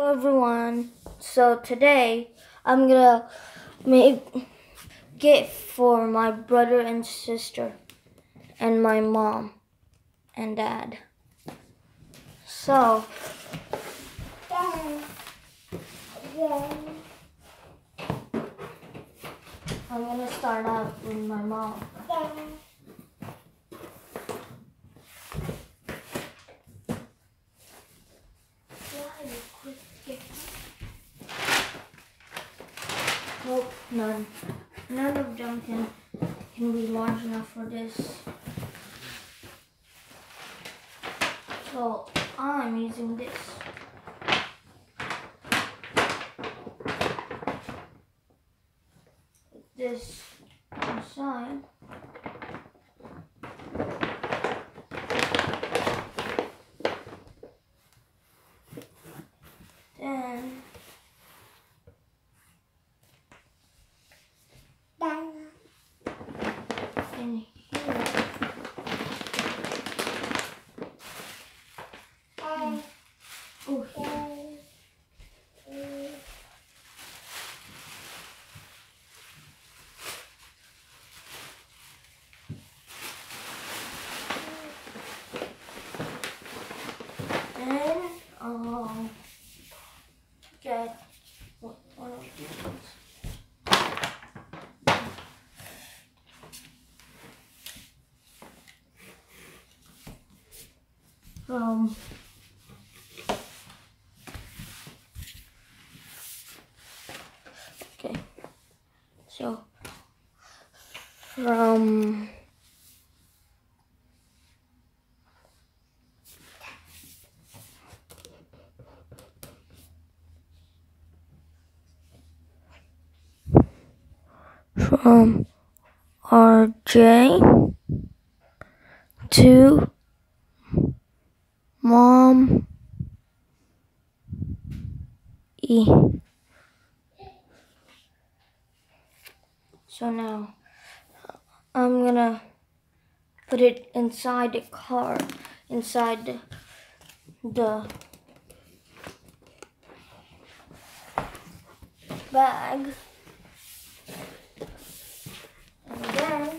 Hello everyone. So today I'm gonna make gift for my brother and sister and my mom and dad. So I'm gonna start out with my mom. Nope, none. None of them can be large enough for this. So I'm using this. This inside. Then in here. Oh, then I'll get one of these ones. Okay, so from RJ to Mom E. So now I'm gonna put it inside the car, inside the bag, and then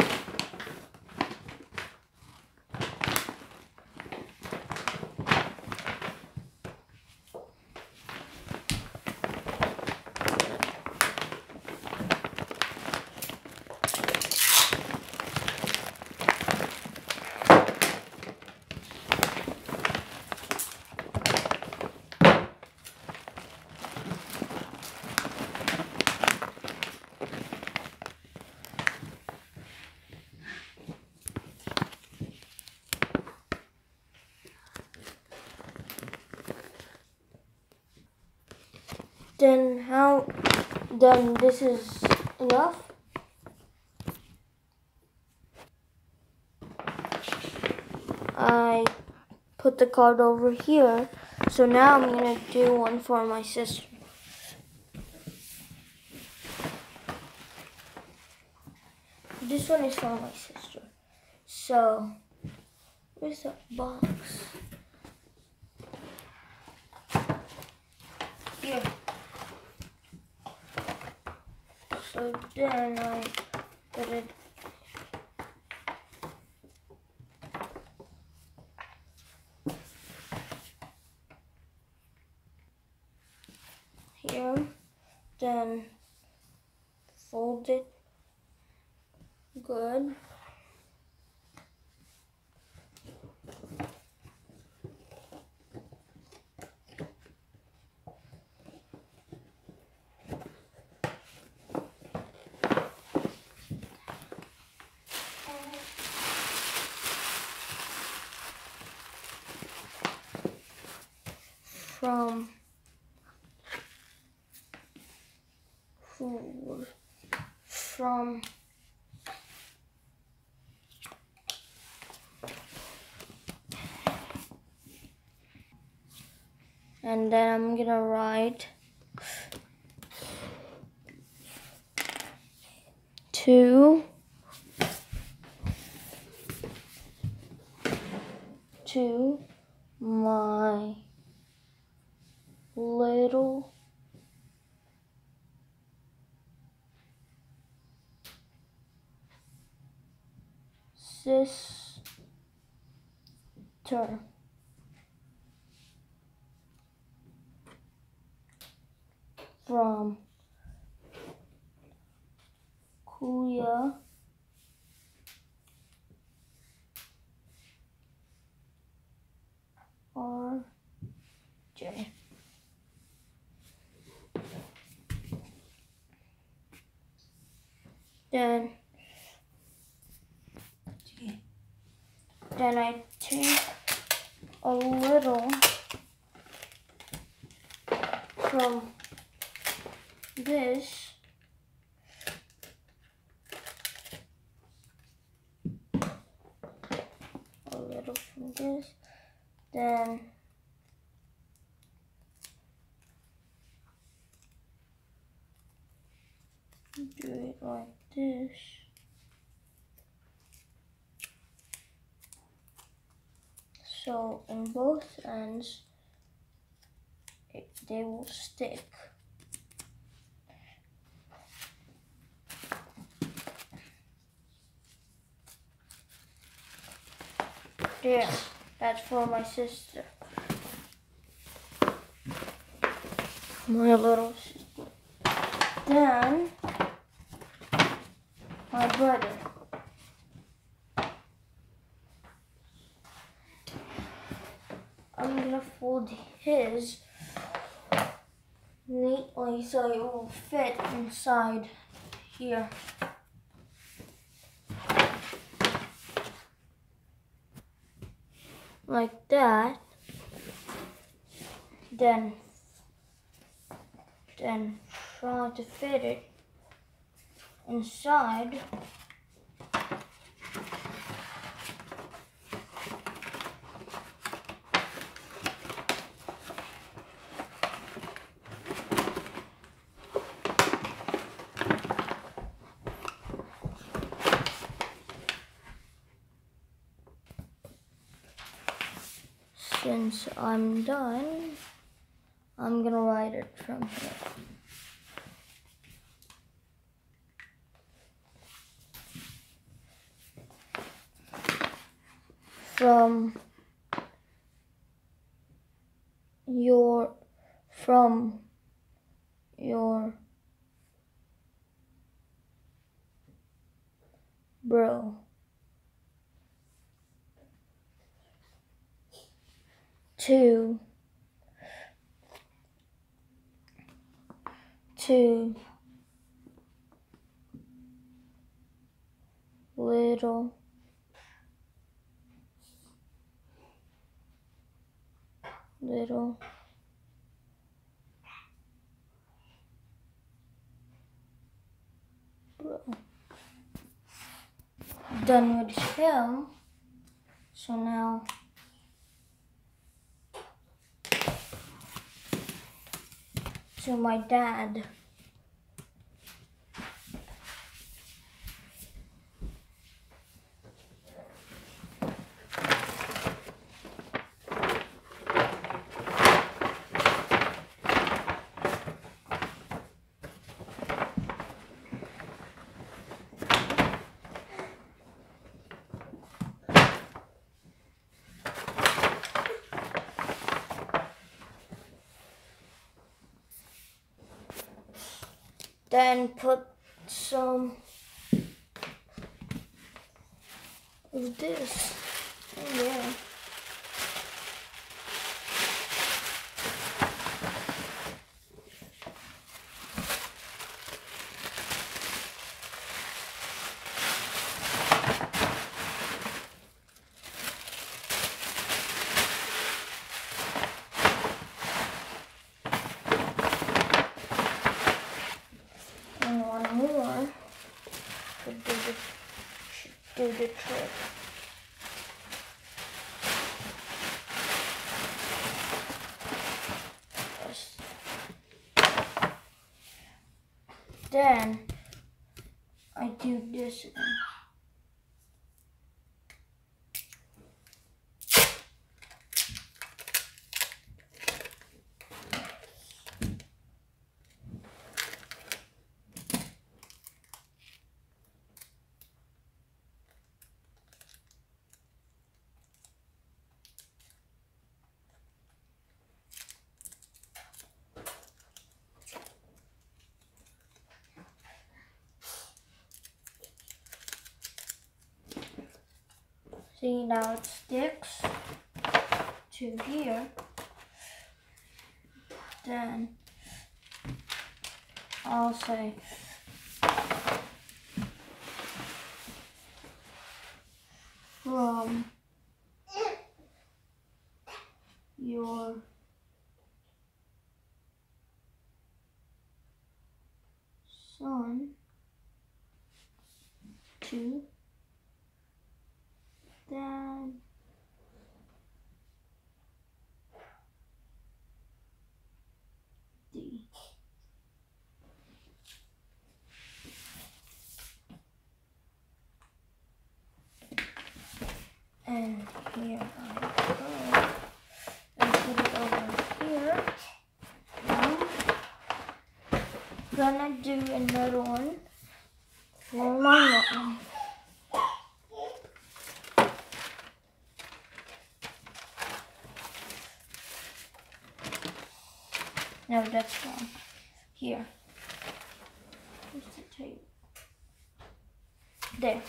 then this is enough. I put the card over here. So now I'm gonna do one for my sister. This one is for my sister. So where's the box? Here. So then I put it here, then fold it good. From and then I'm gonna write to my little sister. From Kuya RJ. Then I take a little from this then do it like this. So in both ends, they will stick. There, that's for my sister. My little sister. Then, my brother. I'm gonna fold his neatly so it will fit inside here. Like that. Then try to fit it inside. Since I'm done, I'm gonna write it from here. From your bro. To little bro. Done with him. So now to my dad. Then put some of this in there. And one more should do the trick. Yes. Then I do this again. See, now it sticks to here. Then I'll say from your son to Daddy. And here I go and put it over here. Now, gonna do another one for my mom. No, that's wrong. Here. Where's the tape? There.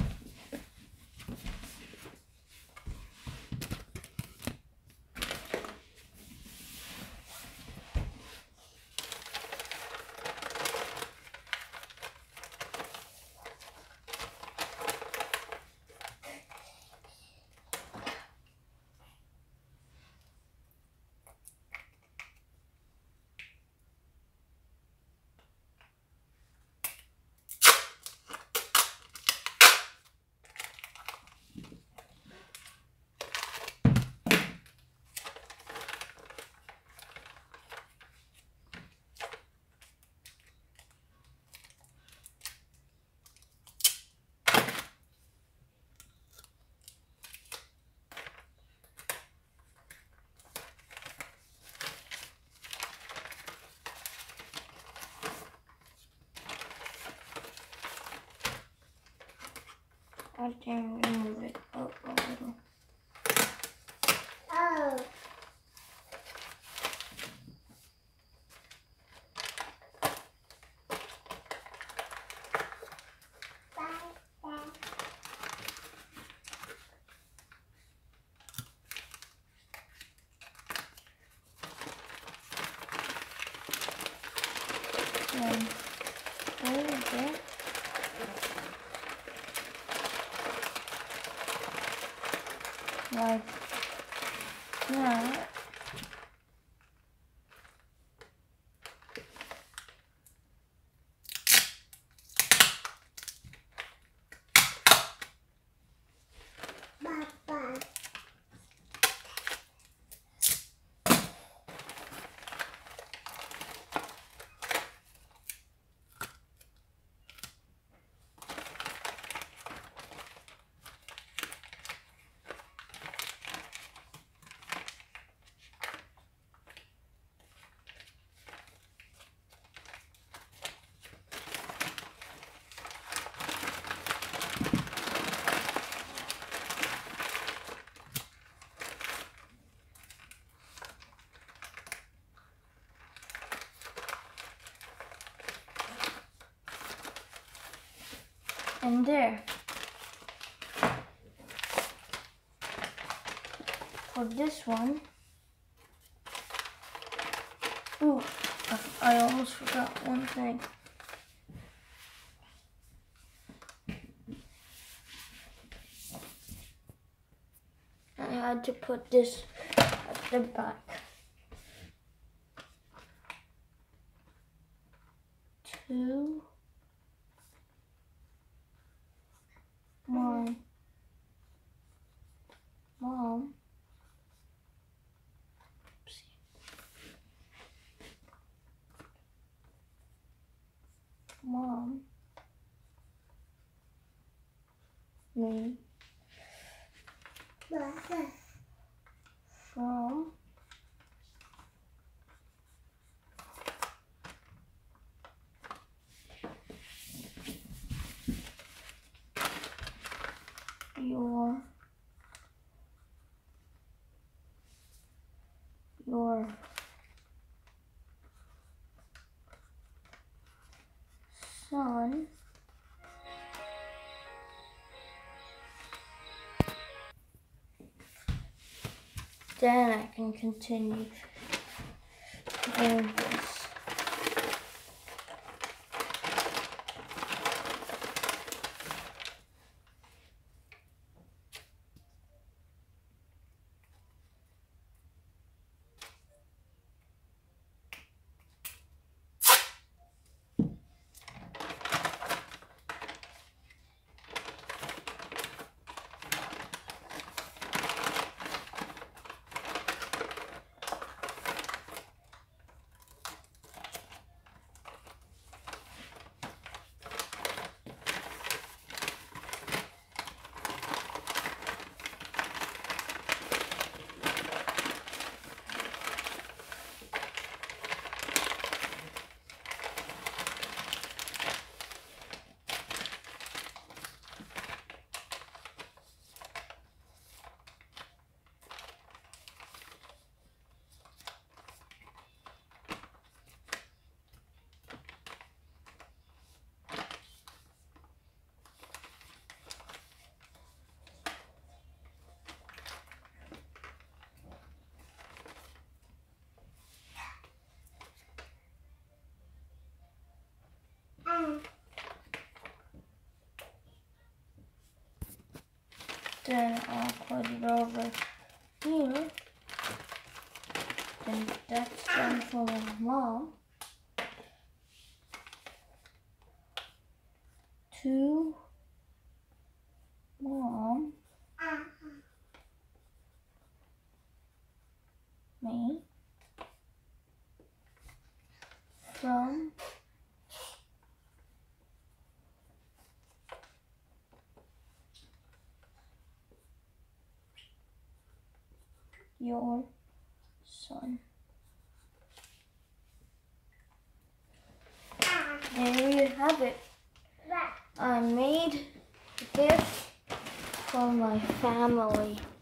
I can move it up a little. Oh. Then hold it. Like that. Papa. And there. For this one, ooh, I almost forgot one thing. I had to put this at the back. To my mom. Mom. Me. From your son then I can continue doing this. Then I'll put it over here. And that's done for my mom. To mom. Me. From your son. There you have it. I made a gift for my family.